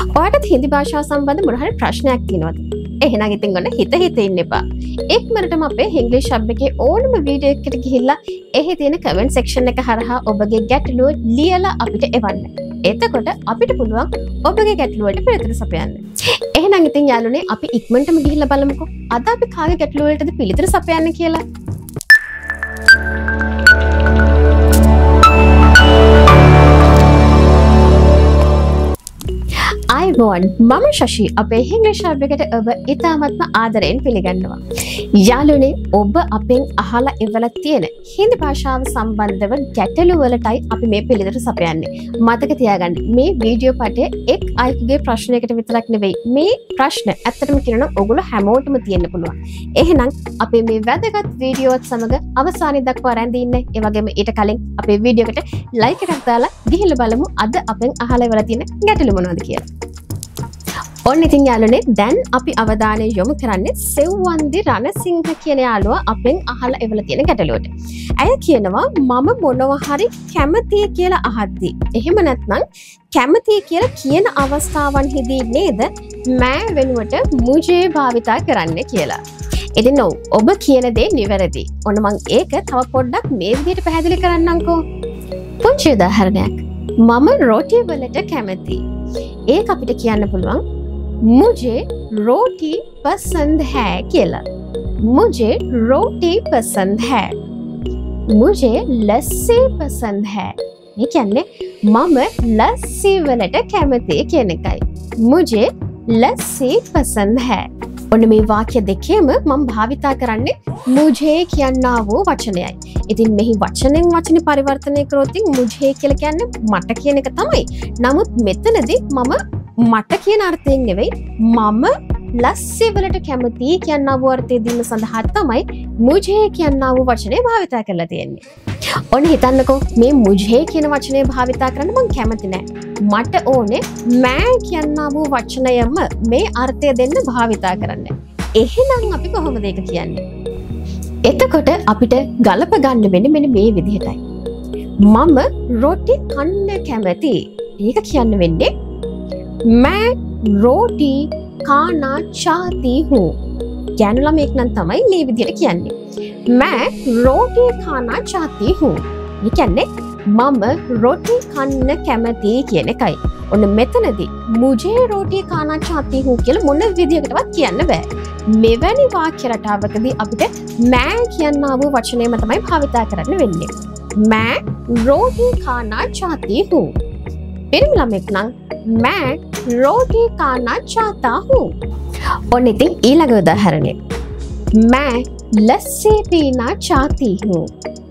ඔයාලට හින්දි භාෂාව සම්බන්ධ මොන හරි ප්‍රශ්නයක් තියෙනවද? එහෙනම් ඉතින් ඔන්න හිත ඉන්න එපා. එක්මනටම අපේ ඉංග්‍රීසි හබ් එකේ ඕනම වීඩියෝ එකකට ගිහිල්ලා එහි තියෙන කමෙන්ට් සෙක්ෂන් එක හරහා ඔබගේ ගැටලුව ලියලා අපිට එවන්න. එතකොට අපිට පුළුවන් ඔබගේ ගැටලුවට පිළිතුරු සපයන්න. එහෙනම් ඉතින් යාළුවනේ අපි ඉක්මනටම ගිහිල්ලා බලමුකෝ. අද අපි කාගේ ගැටලුව වලටද පිළිතුරු සපයන්නේ කියලා. අයිබෝන් මම ශෂි අපේ ඉංග්‍රීසි හබ් එකට ඔබ ඉතාමත්ම ආදරයෙන් පිළිගන්නවා. යාළුවනේ ඔබ අපෙන් අහලා ඉවලා තියෙන හින්දි භාෂාව සම්බන්ධව ගැටලු වලටයි අපි මේ පිළිතුරු සපයන්නේ. මතක තියාගන්න මේ වීඩියෝ පාඩේ එක් අයෙකුගේ ප්‍රශ්නයකට විතරක් නෙවෙයි. මේ ප්‍රශ්න ඇත්තටම කියනවා ඔයගොල්ලෝ හැමෝටම තියෙන්න පුළුවන්. එහෙනම් අපේ මේ වැදගත් වීඩියෝවත් සමග අවසානයේ දක්වා රැඳී ඉන්න. ඒ වගේම ඊට කලින් අපේ වීඩියෝ එකට ලයික් එකක් දාලා ගිහිල්ලා බලමු අද අපෙන් අහලා ඉවලා තියෙන ගැටලු මොනවද කියලා. ඔන්න ඉතින් යාළුවනේ දැන් අපි අවධානය යොමු කරන්නේ සෙව්වන්දි රණසිංහ කියන යාළුවා අපෙන් අහලා එවලා තියෙන ගැටලුවට. ඇය කියනවා මම මොනවා හරි කැමතියි කියලා අහද්දි. එහෙම නැත්නම් කැමතියි කියලා කියන අවස්ථාවන්හිදී නේද මෑ වෙනුවට මුජේ භාවිතා කරන්න කියලා. ඉතින් ඔබ කියන දේ නිවැරදි. ඔන්න මම ඒක තව පොඩ්ඩක් මේ විදිහට පැහැදිලි කරන්නම්කෝ. පුංචි උදාහරණයක්. මම රොටි වලට කැමතියි. ඒක අපිට කියන්න පුළුවන් मुझे रोटी पसंद है केला. मुझे रोटी पसंद है. मुझे लस्सी पसंद है. ये කියන්නේ මම ලස්සි වලට කැමතියි කියන එකයි. मुझे लस्सी पसंद है. ඔන්න මේ වාක්‍ය දෙකේම මම භාවිතා කරන්නේ मुझे කියනා වූ වචනයයි. ඉතින් මෙහි වචනෙන් වචනේ පරිවර්තනය කරොත් मुझे කියලා කියන්නේ මට කියන එක තමයි. නමුත් මෙතනදී මම මට කියන අර්ථයෙන් නෙවෙයි මම ලස්සි වලට කැමතියි කියනා වූ අර්ථය දීම සඳහා තමයි මුජේ කියනා වූ වචනේ භාවිතා කරලා තියෙන්නේ. ඔන්න හිතන්නකෝ මේ මුජේ කියන වචනේ භාවිතා කරන්න මම කැමති නෑ. මට ඕනේ මෑ කියනා වූ වචනයම මේ අර්ථය දෙන්න භාවිතා කරන්න. එහෙනම් අපි කොහොමද ඒක කියන්නේ? එතකොට අපිට ගලප ගන්න වෙන්නේ මෙන්න මේ විදිහටයි. මම රොටි කන්න කැමතියි. ඒක කියන්න වෙන්නේ मैं रोटी खाना चाहती हूँ. ගැණු ළමෙක් නම් තමයි මේ විදිහට කියන්නේ. मैं रोटी खाना चाहती हूँ. ඒ කියන්නේ මම රොටි කන්න කැමතියි කියන එකයි. ඔන්න මෙතනදී मुझे रोटी खाना चाहती हूँ කියලා මොන විදිහකටවත් කියන්න බෑ. මෙවැනි වාක්‍ය රටාවකදී අපිට मैं කියනා වූ වචනයම තමයි භාවිතා කරන්න වෙන්නේ. मैं रोटी खाना चाहती हूँ. පිරිමි ළමෙක් නම් मैं रोटी खाना चाहता हूँ. और इतिन ඊළඟ උදාහරණය. मैं लस्सी पीना चाहती हूँ.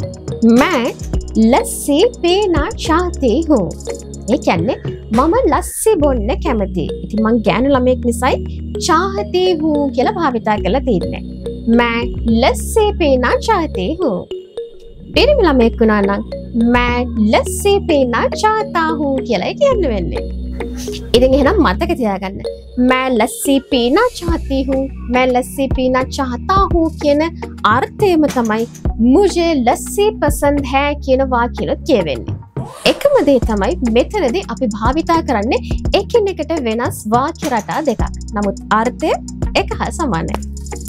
मैं लस्सी पीना चाहती हूँ. ඒ කියන්නේ මම ලස්සි බොන්න කැමතියි. ඉතින් මං ගෑනු ළමෙක් නිසායි चाहती हूँ කියලා භාවිතා කරලා තින්නේ. मैं लस्सी पीना चाहती हूँ. පිරිමි ළමෙක් වුණා නම් मैं लस्सी पीना चाहता हूँ කියලා කියන්න වෙන්නේ. ඉතින් එහෙනම් මතක තියාගන්න. मैं लस्सी पीना चाहती हूँ, मैं लस्सी पीना चाहता हूँ කියන අර්ථයම තමයි मुझे लस्सी पसंद है කියන වාක්‍යෙත් කියවෙන්නේ. එකම දේ තමයි මෙතනදී අපි භාවිතා කරන්නේ එකිනෙකට වෙනස් වාක්‍ය රටා දෙකක්. නමුත් අර්ථය එක හා සමානයි.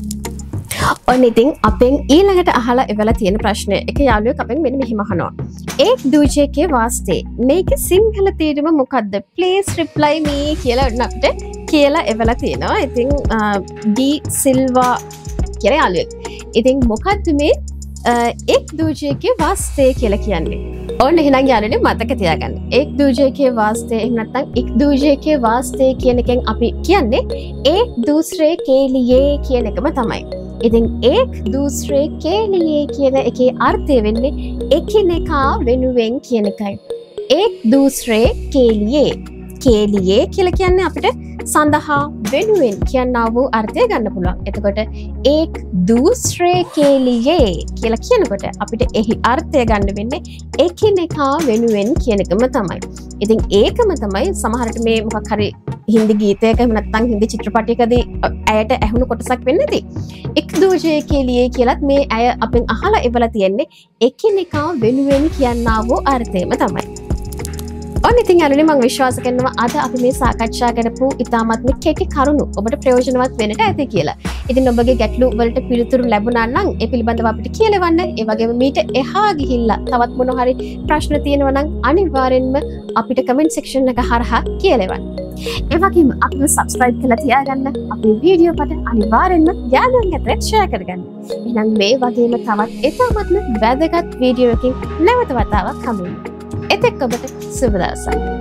ඔන්න ඉතින් අපෙන් ඊළඟට අහලා එවලා තියෙන ප්‍රශ්නය එක යාළුවෙක් අපෙන් මෙන්න මෙහෙම අහනවා. एक दूजे के वास्ते මේක සිංහල තේරුම මොකද්ද? please reply me කියලා අපිට කියලා එවලා තියෙනවා. ඉතින් डी සිල්වා කියන යාළුවෙක්. ඉතින් මොකද්ද මේ एक दूजे के वास्ते කියලා කියන්නේ? ඔන්න එහෙනම් යාළුවනේ මතක තියාගන්න. एक दूजे के वास्ते එහෙම නැත්නම් एक दूजे के वास्ते කියන එකෙන් අපි කියන්නේ एक दूसरे के लिए කියන එකම තමයි. ඉතින් एक दूसरे के लिए කියන එකේ අර්ථය වෙන්නේ එකිනෙකා වෙනුවෙන් කියන එකයි. एक दूसरे के लिए කියලා කියන්නේ අපිට සඳහා වෙනුවෙන් කියනා වූ අර්ථය ගන්න පුළුවන්. එතකොට एक दूसरे के लिए කියලා කියනකොට අපිට එහි අර්ථය ගන්න වෙන්නේ එකිනෙකා වෙනුවෙන් කියන එකම තමයි. ඉතින් ඒකම තමයි සමහරට මේ මොකක් හරි හින්දි ගීතයක එහෙම නැත්නම් හින්දි චිත්‍රපටයකදී ඇයට ඇහුණු කොටසක් වෙන්නේ නැති. एक दूजे के लिए කියලත් මේ අය අපෙන් අහලා ඉවලා තියෙන්නේ එකිනෙකා වෙනුවෙන් කියනා වූ අර්ථයම තමයි. ඔන්න ඉතින් යාළුවනේ මම විශ්වාස කරනවා අද අපි මේ සාකච්ඡා කරපු ඉතාමත්ම කෙටි කරුණු ඔබට ප්‍රයෝජනවත් වෙන්නට ඇති කියලා. ඉතින් ඔබගේ ගැටලු වලට පිළිතුරු ලැබුණා නම් ඒ පිළිබඳව අපිට කියලවන්න. ඒ වගේම මීට එහා ගිහිල්ලා තවත් මොන හරි ප්‍රශ්න තියෙනවා නම් අනිවාර්යෙන්ම අපිට කමෙන්ට් සෙක්ෂන් එක හරහා කියලවන්න. ඒ වගේම අපිව සබ්ස්ක්‍රයිබ් කරලා තියාගන්න. අපේ වීඩියෝ පට අනිවාර්යෙන්ම යාළුවන්ට ඇතුළත් ෂෙයා කරගන්න. එහෙනම් මේ වගේම තවත් ඉතාමත්ම වැදගත් වීඩියෝ එකකින් නැවත වතාවක් හමු වෙමු. එතෙක් ඔබට සුබ දවසක්.